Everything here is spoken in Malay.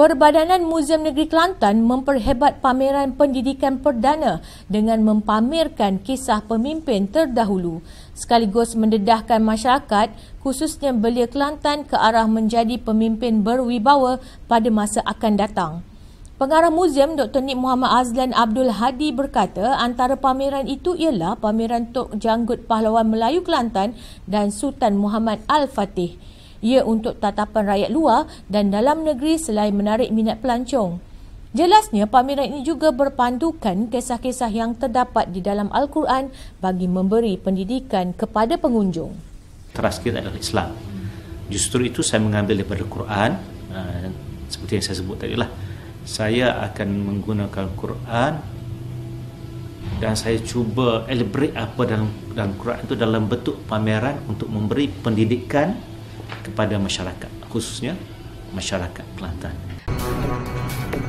Perbadanan Muzium Negeri Kelantan memperhebat pameran pendidikan perdana dengan mempamerkan kisah pemimpin terdahulu sekaligus mendedahkan masyarakat khususnya belia Kelantan ke arah menjadi pemimpin berwibawa pada masa akan datang. Pengarah Muzium Dr. Nik Muhammad Azlan Abdul Hadi berkata antara pameran itu ialah pameran Tok Janggut Pahlawan Melayu Kelantan dan Sultan Muhammad Al-Fatih. Ia untuk tatapan rakyat luar dan dalam negeri selain menarik minat pelancong. Jelasnya, pameran ini juga berpandukan kisah-kisah yang terdapat di dalam Al-Quran bagi memberi pendidikan kepada pengunjung. Teras kita adalah Islam. Justru itu saya mengambil daripada Quran, seperti yang saya sebut tadi lah. Saya akan menggunakan Quran dan saya cuba elaborate apa dalam Quran itu dalam bentuk pameran untuk memberi pendidikan kepada masyarakat, khususnya masyarakat Kelantan.